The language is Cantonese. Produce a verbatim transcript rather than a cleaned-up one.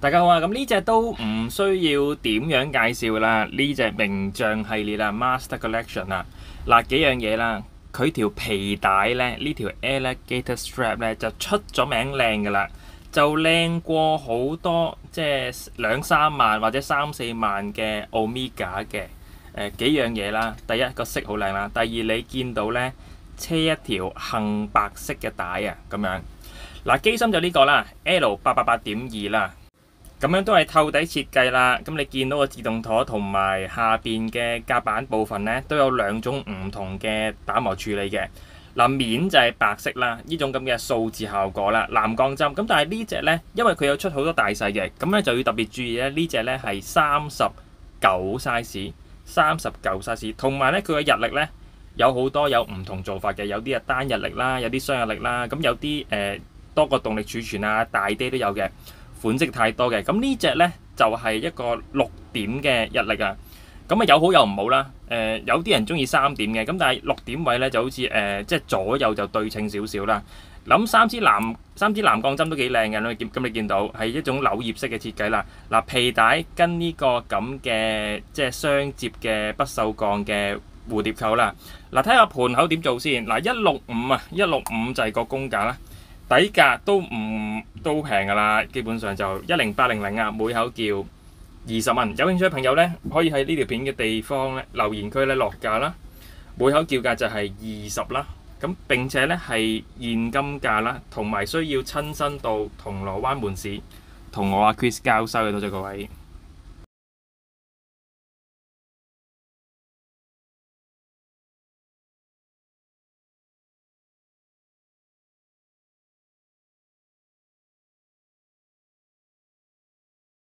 大家好啊！咁呢隻都唔需要點樣介紹啦，呢隻名將系列啦，Master Collection 啊，嗱幾樣嘢啦，佢條皮帶咧，呢條 Alligator Strap 咧就出咗名靚噶啦，就靚過好多即係兩三萬或者三四萬嘅 Omega 嘅誒、呃、幾樣嘢啦。第一個色好靚啦，第二你見到咧車一條杏白色嘅帶啊，咁樣嗱機芯就呢個啦 ，L 八八八點二啦。咁樣都係透底設計啦，咁你見到個自動舵同埋下邊嘅甲板部分呢，都有兩種唔同嘅打磨處理嘅。嗱面就係白色啦，呢種咁嘅數字效果啦，藍鋼針。咁但係呢隻呢，因為佢有出好多大細嘅，咁咧就要特別注意咧，呢隻呢係三十九 size， 三十九 size， 同埋呢，佢嘅日曆呢，有好多有唔同做法嘅，有啲係單日曆啦，有啲雙日曆啦，咁有啲誒、呃、多個動力儲存啊，大啲都有嘅。款式太多嘅，咁呢隻呢就係、是、一個六點嘅日曆啊，咁啊有好有唔好啦。誒、呃、有啲人中意三點嘅，咁但係六點位呢就好似誒、呃、即係左右就對稱少少啦。諗三支藍三支藍鋼針都幾靚嘅，你見咁你見到係一種柳葉式嘅設計啦。嗱皮帶跟呢個咁嘅即係雙接嘅不鏽鋼嘅蝴蝶扣啦。嗱睇下盤口點做先。嗱一六五啊，一六五就係個公價啦。底價都唔都平㗎啦，基本上就一零八零零啊，每口叫二十蚊。有興趣嘅朋友呢，可以喺呢條片嘅地方咧留言區咧落價啦，每口叫價就係二十啦。咁並且呢係現金價啦，同埋需要親身到銅鑼灣門市同我阿 Chris 交收嘅，多謝各位。